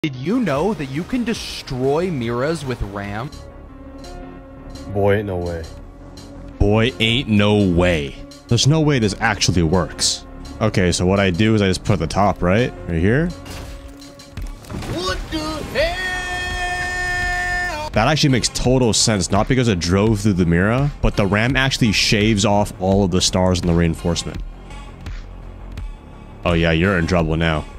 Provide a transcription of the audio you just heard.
Did you know that you can destroy Miras with RAM? Boy, ain't no way. Boy, ain't no way. There's no way this actually works. Okay, so what I do is I just put at the top, right? Right here. What the hell? That actually makes total sense, not because it drove through the Mira, but the RAM actually shaves off all of the stars in the reinforcement. Oh yeah, you're in trouble now.